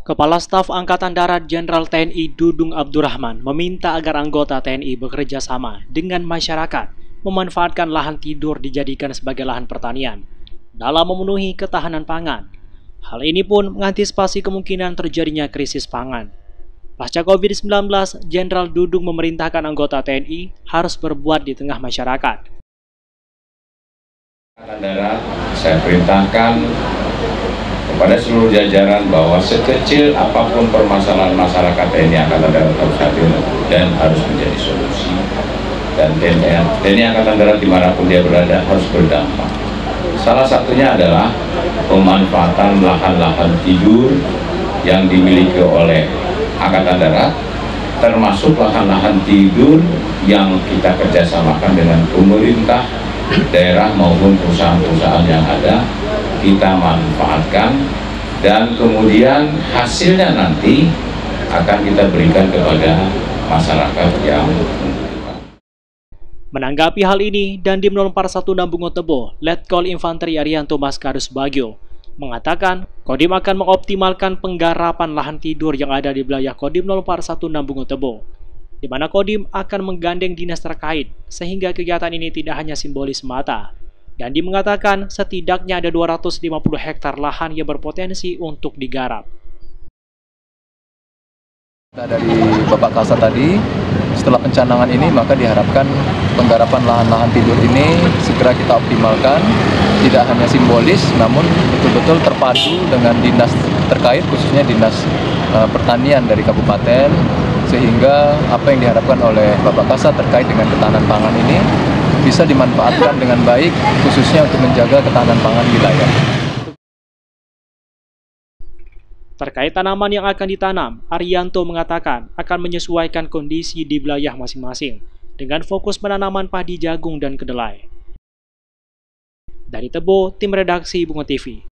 Kepala Staf Angkatan Darat Jenderal TNI Dudung Abdurrahman meminta agar anggota TNI bekerja sama dengan masyarakat memanfaatkan lahan tidur dijadikan sebagai lahan pertanian dalam memenuhi ketahanan pangan. Hal ini pun mengantisipasi kemungkinan terjadinya krisis pangan. Pasca COVID-19, Jenderal Dudung memerintahkan anggota TNI harus berbuat di tengah masyarakat. Angkatan Darat, saya perintahkan kepada seluruh jajaran bahwa sekecil apapun permasalahan masyarakat TNI Angkatan Darat harus hadir dan harus menjadi solusi. Dan TNI Angkatan Darat dimanapun dia berada harus berdampak. Salah satunya adalah pemanfaatan lahan-lahan tidur yang dimiliki oleh Angkatan Darat, termasuk lahan-lahan tidur yang kita kerjasamakan dengan pemerintah daerah maupun perusahaan-perusahaan yang ada, kita manfaatkan dan kemudian hasilnya nanti akan kita berikan kepada masyarakat yang membutuhkan. Menanggapi hal ini, Dandim 041 Nambungo Tebo, Letkol Infanteri Arianto Maskarus Bagio, mengatakan Kodim akan mengoptimalkan penggarapan lahan tidur yang ada di wilayah Kodim 041 Nambungo Tebo, di mana Kodim akan menggandeng dinas terkait, sehingga kegiatan ini tidak hanya simbolis semata. Dandi mengatakan setidaknya ada 250 hektar lahan yang berpotensi untuk digarap. Dari Bapak Kasat tadi, setelah pencanangan ini maka diharapkan penggarapan lahan-lahan tidur ini segera kita optimalkan, tidak hanya simbolis namun betul-betul terpadu dengan dinas terkait, khususnya dinas pertanian dari kabupaten, sehingga apa yang diharapkan oleh Bapak Kasat terkait dengan ketahanan pangan ini bisa dimanfaatkan dengan baik, khususnya untuk menjaga ketahanan pangan wilayah. Terkait tanaman yang akan ditanam, Arianto mengatakan akan menyesuaikan kondisi di wilayah masing-masing dengan fokus penanaman padi jagung dan kedelai. Dari Tebo, tim redaksi Bungo TV.